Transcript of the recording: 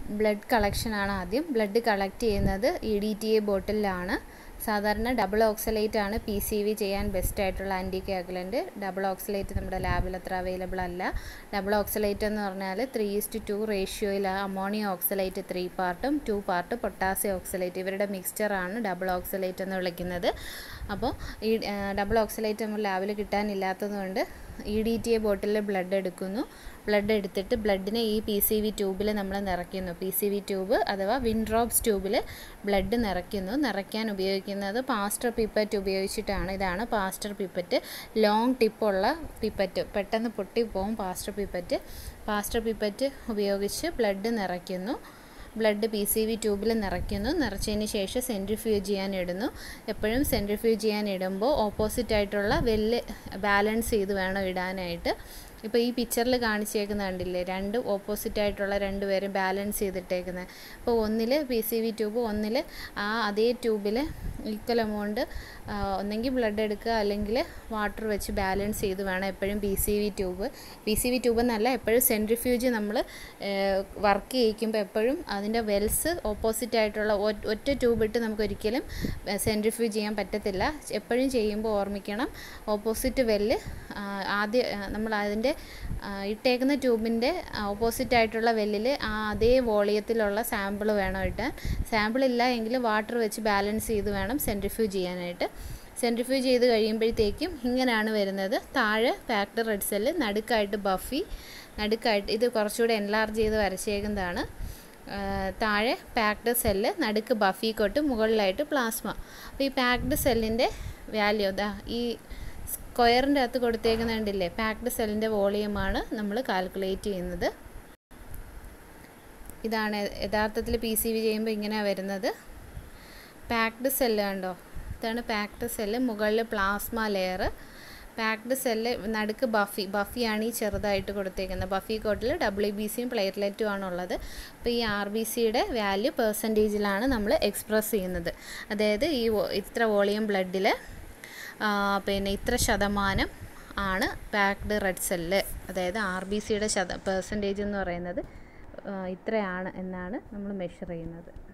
Blood കളക്ഷനാണ് ആദ്യം. Blood collect ചെയ്യുന്നത് EDTA ബോട്ടിലാണ്. സാധാരണ ഡബിൾ ഓക്സലേറ്റ് ആണ് PCV ചെയ്യാൻ ബെസ്റ്റ് ആയിട്ടുള്ള ആൻറ്റി കോഗുലൻറ്റ്. ഡബിൾ ഓക്സലേറ്റ് നമ്മുടെ ലാബിൽ അത്ര അവൈലബിൾ അല്ല. ഡബിൾ ഓക്സലേറ്റ് എന്ന് പറഞ്ഞാൽ 3:2 റേഷ്യോയിൽ അമോണിയം ഓക്സലേറ്റ് 3 പാർട്ടും 2 പാർട്ട് പൊട്ടാസ്യം ഓക്സലേറ്റ് ഇവരുടെ മിക്സ്ചറാണ് ഡബിൾ ഓക്സലേറ്റ് എന്ന് വിളിക്കുന്നത്. അപ്പോൾ ഈ ഡബിൾ ഓക്സലേറ്റ് നമ്മൾ ലാബിൽ കിട്ടാനില്ലാത്തതുകൊണ്ട് EDTA ബോട്ടിലിൽ ബ്ലഡ് എടുക്കുന്നു. ബ്ലഡ് എടുത്തിട്ട് ബ്ലഡിനെ ഈ PCV ട്യൂബിൽ നമ്മൾ നിറയ്ക്കുന്നു. PCV ട്യൂബ് അഥവാ വിൻഡ്രോപ്സ് ട്യൂബിൽ ബ്ലഡ് നിറയ്ക്കുന്നു. നിറയ്ക്കാൻ ഉപയോഗിക്കുന്നത് പാസ്റ്റർ പിപ്പറ്റ് ഉപയോഗിച്ചിട്ടാണ്. ഇതാണ് പാസ്റ്റർ പിപ്പറ്റ്. ലോങ് ടിപ്പുള്ള പിപ്പറ്റ്, പെട്ടെന്ന് പൊട്ടിപ്പോവും പാസ്റ്റർ പിപ്പറ്റ്. പാസ്റ്റർ പിപ്പറ്റ് ഉപയോഗിച്ച് ബ്ലഡ് നിറയ്ക്കുന്നു. ബ്ലഡ് PCV ട്യൂബിൽ നിറയ്ക്കുന്നു. നിറച്ചതിന് ശേഷം സെൻട്രിഫ്യൂജ് ചെയ്യാൻ ഇടുന്നു. എപ്പോഴും സെൻട്രിഫ്യൂജ് ചെയ്യാൻ ഇടുമ്പോൾ ഓപ്പോസിറ്റായിട്ടുള്ള വെല്ല് ബാലൻസ് ചെയ്ത് വേണം ഇടാനായിട്ട്. ഇപ്പോൾ ഈ പിക്ചറിൽ കാണിച്ചേക്കുന്ന കണ്ടില്ലേ, രണ്ട് ഓപ്പോസിറ്റായിട്ടുള്ള രണ്ടുപേരും ബാലൻസ് ചെയ്തിട്ടേക്കുന്നത്. അപ്പോൾ ഒന്നിൽ PCV ട്യൂബ്, ഒന്നിൽ അതേ ട്യൂബിൽ ഈക്വൽ എമൗണ്ട് ഒന്നെങ്കിൽ ബ്ലഡ് എടുക്കുക അല്ലെങ്കിൽ വാട്ടർ വെച്ച് ബാലൻസ് ചെയ്ത് വേണം എപ്പോഴും PCV ട്യൂബ് എന്നല്ല, എപ്പോഴും സെൻട്രിഫ്യൂജ് നമ്മൾ വർക്ക് ചെയ്യിക്കുമ്പോൾ എപ്പോഴും അതിൻ്റെ വെൽസ് ഓപ്പോസിറ്റായിട്ടുള്ള ഒറ്റ ട്യൂബ് ഇട്ട് നമുക്കൊരിക്കലും സെൻട്രിഫ്യൂജ് ചെയ്യാൻ പറ്റത്തില്ല. എപ്പോഴും ചെയ്യുമ്പോൾ ഓർമ്മിക്കണം, ഓപ്പോസിറ്റ് വെല്ല് ആദ്യം നമ്മൾ അതിൻ്റെ ഇട്ടേക്കുന്ന ട്യൂബിൻ്റെ ഓപ്പോസിറ്റായിട്ടുള്ള വെല്ലിൽ അതേ വോളിയത്തിലുള്ള സാമ്പിൾ വേണം ഇട്ടാൻ. സാമ്പിൾ ഇല്ല എങ്കിൽ വാട്ടർ വെച്ച് ബാലൻസ് ചെയ്ത് വേണം സെൻട്രിഫ്യൂജ് ചെയ്യാനായിട്ട്. സെൻട്രിഫ്യൂജ് ചെയ്ത് കഴിയുമ്പോഴത്തേക്കും ഇങ്ങനെയാണ് വരുന്നത്. താഴെ പാക്ഡ് റെഡ് സെല്ല്, നടുക്കായിട്ട് ബഫി, നടുക്കായിട്ട് ഇത് കുറച്ചുകൂടെ എൻലാർജ് ചെയ്ത് വരച്ചേക്കുന്നതാണ്. താഴെ പാക്ഡ് സെല്ല്, നടുക്ക് ബഫി കൊട്ട്, മുകളിലായിട്ട് പ്ലാസ്മ. അപ്പോൾ ഈ പാക്ഡ് സെല്ലിൻ്റെ വാല്യൂ ഈ സ്ക്വയറിൻ്റെ അകത്ത് കൊടുത്തേക്കുന്നുണ്ടല്ലേ, പാക്ഡ് സെല്ലിൻ്റെ വോളിയമാണ് നമ്മൾ കാൽക്കുലേറ്റ് ചെയ്യുന്നത്. ഇതാണ് യഥാർത്ഥത്തിൽ PCV ചെയ്യുമ്പോൾ ഇങ്ങനെയാണ് വരുന്നത്. പാക്ഡ് സെല്ല് കണ്ടോ, ഇതാണ് പാക്ഡ് സെല്ല്. മുകളിൽ പ്ലാസ്മ ലെയർ, പാക്ഡ് സെല്ല്, നടുക്ക് ബഫിയാണ് ഈ ചെറുതായിട്ട് കൊടുത്തേക്കുന്നത്. ബഫി കോട്ടിൽ WBCയും പ്ലേറ്റ്ലെറ്റും ആണുള്ളത്. അപ്പോൾ ഈ RBCയുടെ വാല്യൂ പെർസെൻറ്റേജിലാണ് നമ്മൾ എക്സ്പ്രസ് ചെയ്യുന്നത്. അതായത് ഈ ഇത്ര വോളിയം ബ്ലഡിൽ പിന്നെ ഇത്ര ശതമാനം ആണ് പാക്ഡ് റെഡ് സെല്ല്, അതായത് RBCയുടെ പെർസെൻറ്റേജ് എന്ന് പറയുന്നത് ഇത്രയാണ് എന്നാണ് നമ്മൾ മെഷർ ചെയ്യുന്നത്.